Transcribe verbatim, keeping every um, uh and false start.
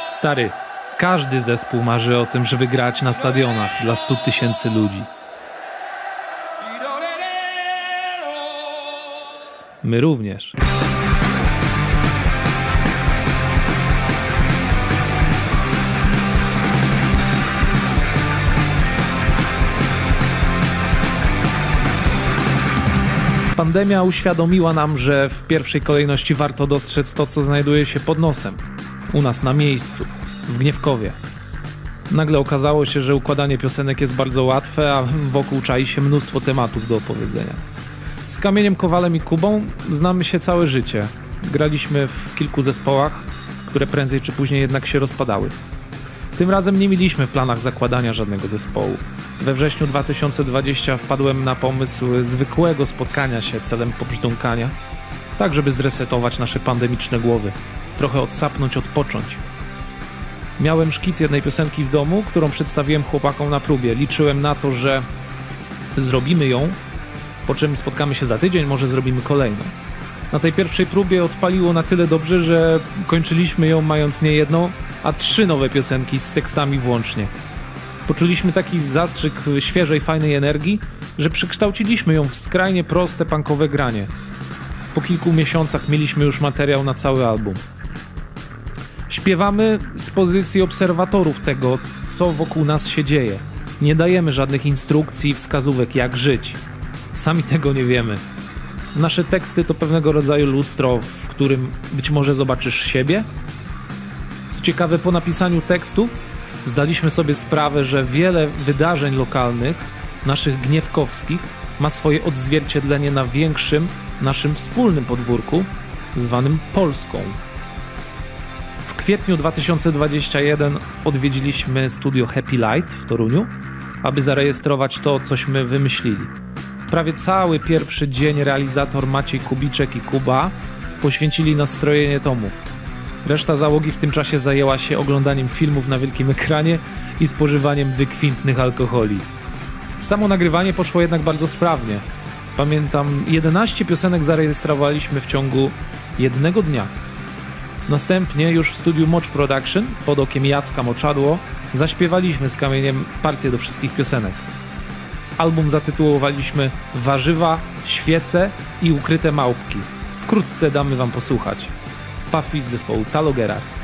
Stary, każdy zespół marzy o tym, żeby grać na stadionach dla stu tysięcy ludzi. My również. Pandemia uświadomiła nam, że w pierwszej kolejności warto dostrzec to, co znajduje się pod nosem. U nas na miejscu, w Gniewkowie. Nagle okazało się, że układanie piosenek jest bardzo łatwe, a wokół czai się mnóstwo tematów do opowiedzenia. Z Kamieniem Kowalem i Kubą znamy się całe życie. Graliśmy w kilku zespołach, które prędzej czy później jednak się rozpadały. Tym razem nie mieliśmy w planach zakładania żadnego zespołu. We wrześniu dwa tysiące dwudziestym wpadłem na pomysł zwykłego spotkania się celem pobrzdąkania, tak żeby zresetować nasze pandemiczne głowy, trochę odsapnąć, odpocząć. Miałem szkic jednej piosenki w domu, którą przedstawiłem chłopakom na próbie. Liczyłem na to, że zrobimy ją, po czym spotkamy się za tydzień, może zrobimy kolejną. Na tej pierwszej próbie odpaliło na tyle dobrze, że kończyliśmy ją mając nie jedną, a trzy nowe piosenki z tekstami włącznie. Poczuliśmy taki zastrzyk świeżej, fajnej energii, że przekształciliśmy ją w skrajnie proste, punkowe granie. Po kilku miesiącach mieliśmy już materiał na cały album. Śpiewamy z pozycji obserwatorów tego, co wokół nas się dzieje. Nie dajemy żadnych instrukcji i wskazówek, jak żyć. Sami tego nie wiemy. Nasze teksty to pewnego rodzaju lustro, w którym być może zobaczysz siebie. Co ciekawe, po napisaniu tekstów zdaliśmy sobie sprawę, że wiele wydarzeń lokalnych, naszych gniewkowskich, ma swoje odzwierciedlenie na większym, naszym wspólnym podwórku, zwanym Polską. W kwietniu dwa tysiące dwudziestym pierwszym odwiedziliśmy studio Happy Light w Toruniu, aby zarejestrować to, cośmy wymyślili. Prawie cały pierwszy dzień realizator Maciej Kubiczek i Kuba poświęcili na strojenie tomów. Reszta załogi w tym czasie zajęła się oglądaniem filmów na wielkim ekranie i spożywaniem wykwintnych alkoholi. Samo nagrywanie poszło jednak bardzo sprawnie. Pamiętam, jedenaście piosenek zarejestrowaliśmy w ciągu jednego dnia. Następnie już w studiu Mocz Production, pod okiem Jacka Moczadło, zaśpiewaliśmy z Kamieniem partię do wszystkich piosenek. Album zatytułowaliśmy Warzywa, Świece i Ukryte Małpki. Wkrótce damy wam posłuchać. Puffy z zespołu Talo Gerard.